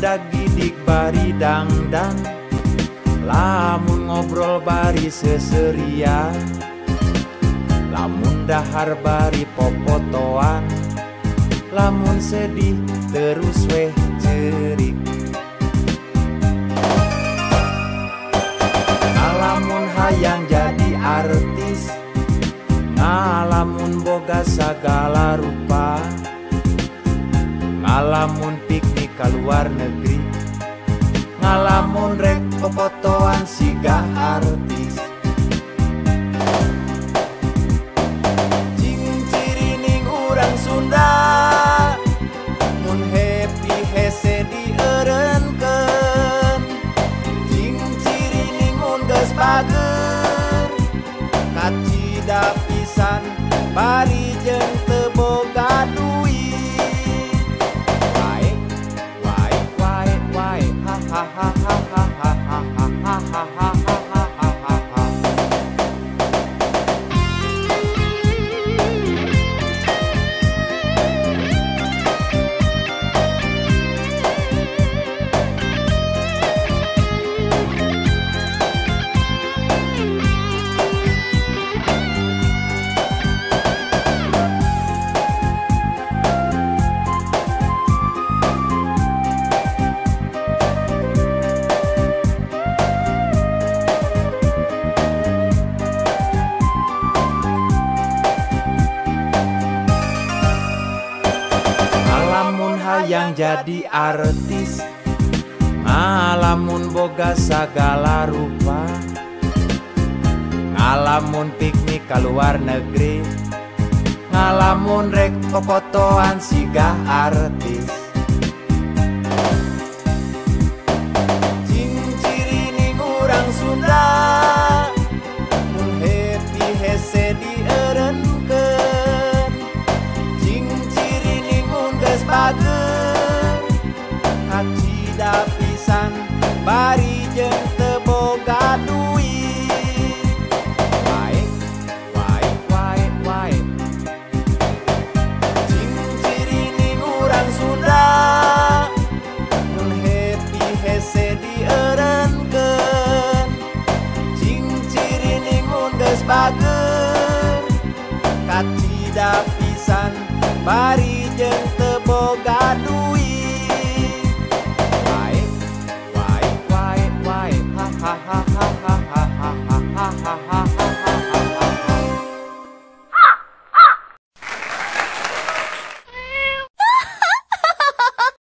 budak gidik bari dangdang, lamun ngobrol bari seserian, lamun dahar bari popotoan, lamun sedih terus weh cerik. Ngalamun hayang jadi artis, ngalamun boga sagala rupa, ngalamun piknik keluar negeri, ngalamun rek popotoan siga artis. Cing cirining urang Sunda, mun happy hese dieureunkeun. Cing cirining mun geus bager, kacida pisan bari jeung teu boga duit. Wae ha ha ha ha ha ha ha ha ha ha ha ha ha. Yang jadi artis, ngalamun boga sagala rupa, ngalamun piknik keluar negeri, ngalamun rek popotoan siga artis. Cing cirining urang Sunda, mun happy hese dieureunkeun. Cing cirining mun geus bager, kacida pisan bari jeung teu boga duit. Wae cing cirining urang Sunda, mun happy hese dieureunkeun. Cing cirining mun geus bager, kacida pisan bari jeung teu boga duit. Wae ha ha ha ha ha ha ha ha ha ha.